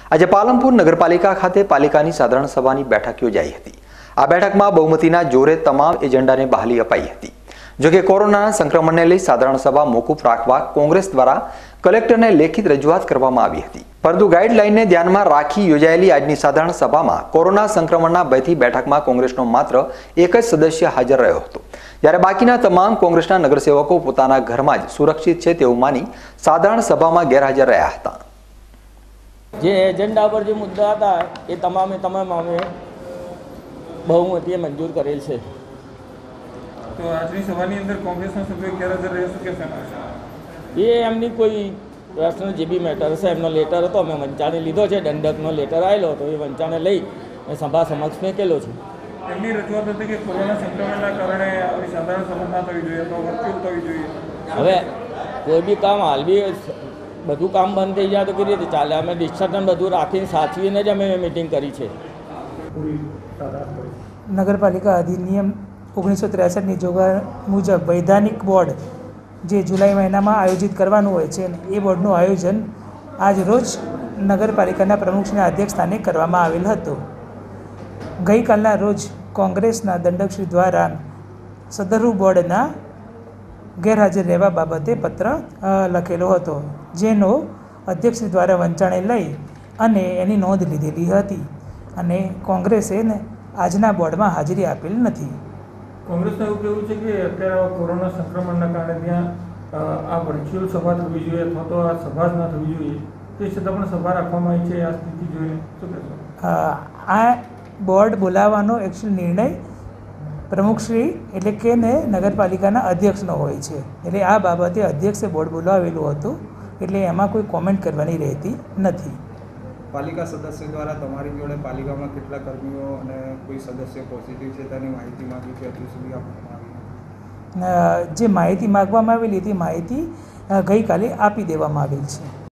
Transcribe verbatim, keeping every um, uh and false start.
આજે પાલનપુર નગરપાલિકા ખાતે પાલિકાની સાધારણ સભાની બેઠક યોજાઈ હતી। આ બેઠકમાં બહુમતીના જોરે તમામ એજન્ડાને બહાલી અપાઈ હતી। જો કે કોરોનાના સંક્રમણને લઈ સાધારણ સભા મોકૂફ રાખવા કોંગ્રેસ દ્વારા કલેક્ટરને લેખિત રજૂઆત કરવામાં આવી હતી, પરંતુ ગાઈડલાઈનને ધ્યાનમાં રાખી યોજાયેલી આજની સાધારણ સભામાં કોરોના સંક્રમણના ભયથી બેઠકમાં કોંગ્રેસનો માત્ર એક જ સદસ્ય હાજર રહ્યો હતો, જ્યારે બાકીના તમામ કોંગ્રેસના નગરસેવકો પોતાના ઘરમાં જ સુરક્ષિત છે તેવું માની સાધારણ સભામાં ગેરહાજર રહ્યા હતા। જે એજન્ડા પર જે મુદ્દા હતા એ તમામે તમામ અમે બહુમતીએ મંજૂર કરેલ છે। તો આજની સભાની અંદર કોંગ્રેસના સભ્યો ગેરહાજર રહી શકે છે? એ એમની કોઈ પર્સનલ જે બી મેટર છે એમનો લેટર હતો, અમે વંચાણે લીધો છે, દંડકનો લેટર આવેલો હતો, એ વંચાણે લઈ સભા સમક્ષ ફેંકેલો છે। એમની રજૂઆત હતી કે કોરોના સંક્રમણના કારણે આવી સાધારણ સભા ના થવી જોઈએ, તો વર્ચ્યુઅલ થવી જોઈએ। હવે કોઈ બી કામ હાલ બી બધું કામ બંધ થઈ જાય તો કેવી રીતે ચાલે? અમે ડિસ્ટન્સ બધું રાખીને સાચવીને જ અમે મિટિંગ કરી છે। નગરપાલિકા અધિનિયમ ઓગણીસો ત્રેસઠની જોગવાઈ મુજબ વૈધાનિક બોર્ડ જે જુલાઈ મહિનામાં આયોજિત કરવાનું હોય છે, એ બોર્ડનું આયોજન આજ રોજ નગરપાલિકાના પ્રમુખશ્રીના અધ્યક્ષ સ્થાને કરવામાં આવેલ હતું। ગઈકાલના રોજ કોંગ્રેસના દંડકશ્રી દ્વારા સદરુ બોર્ડના ગેરહાજર રહેવા બાબતે પત્ર લખેલો હતો, જેનો અધ્યક્ષશ્રી દ્વારા વંચાણે લઈ અને એની નોંધ લીધેલી હતી, અને કોંગ્રેસે આજના બોર્ડમાં હાજરી આપેલ નથી। કોંગ્રેસનું એવું કહેવું છે કે અત્યારે કોરોના સંક્રમણના કારણે ત્યાં આ વર્ચ્યુઅલ સભા થવી જોઈએ અથવા તો આ સભા જ ના થવી જોઈએ, તે છતાં પણ સભા રાખવામાં આવી છે। આ સ્થિતિ જોઈને શું કહેશો? આ બોર્ડ બોલાવવાનો એકચ્યુઅલ નિર્ણય પ્રમુખશ્રી એટલે કે ને નગરપાલિકાના અધ્યક્ષનો હોય છે, એટલે આ બાબતે અધ્યક્ષે બોર્ડ બોલાવેલું હતું, એટલે એમાં કોઈ કોમેન્ટ કરવાની રહેતી નથી। પાલિકા સદસ્ય દ્વારા તમારી જોડે પાલિકામાં કેટલા કર્મીઓ અને કોઈ સદસ્ય પોઝિટિવ છે તેની માહિતી માંગી છે, હજુ સુધી આપવામાં આવી? જે માહિતી માગવામાં આવેલી હતી માહિતી ગઈકાલે આપી દેવામાં આવેલ છે।